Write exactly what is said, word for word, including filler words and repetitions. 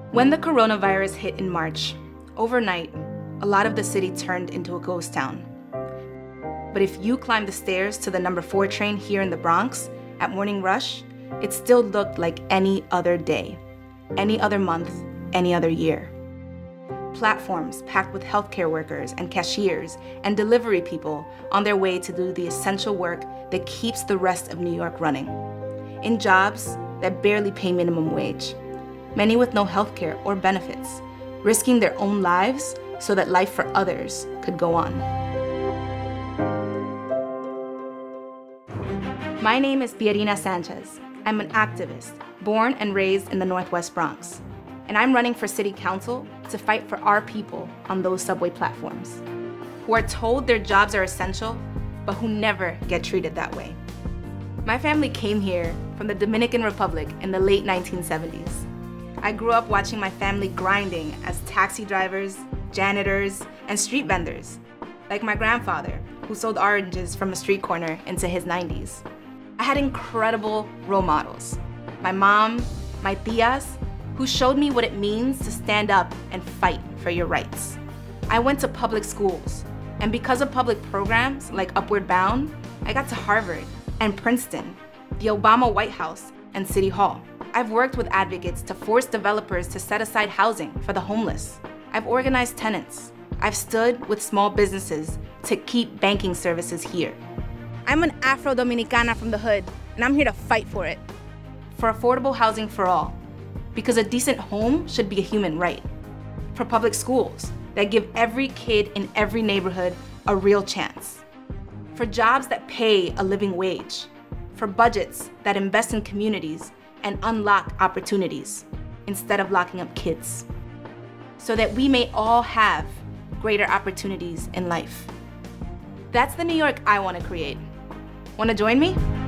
When the coronavirus hit in March, overnight, a lot of the city turned into a ghost town. But if you climbed the stairs to the number four train here in the Bronx at morning rush, it still looked like any other day, any other month, any other year. Platforms packed with healthcare workers and cashiers and delivery people on their way to do the essential work that keeps the rest of New York running, in jobs that barely pay minimum wage, many with no healthcare or benefits, risking their own lives so that life for others could go on. My name is Pierina Sanchez. I'm an activist, born and raised in the Northwest Bronx. And I'm running for city council to fight for our people on those subway platforms, who are told their jobs are essential, but who never get treated that way. My family came here from the Dominican Republic in the late nineteen seventies. I grew up watching my family grinding as taxi drivers, janitors, and street vendors, like my grandfather, who sold oranges from a street corner into his nineties. I had incredible role models. My mom, my tias, who showed me what it means to stand up and fight for your rights. I went to public schools, and because of public programs like Upward Bound, I got to Harvard and Princeton, the Obama White House, and City Hall. I've worked with advocates to force developers to set aside housing for the homeless. I've organized tenants. I've stood with small businesses to keep banking services here. I'm an Afro-Dominicana from the hood, and I'm here to fight for it. For affordable housing for all, because a decent home should be a human right. For public schools that give every kid in every neighborhood a real chance. For jobs that pay a living wage. For budgets that invest in communities and unlock opportunities instead of locking up kids. So that we may all have greater opportunities in life. That's the New York I want to create. Want to join me?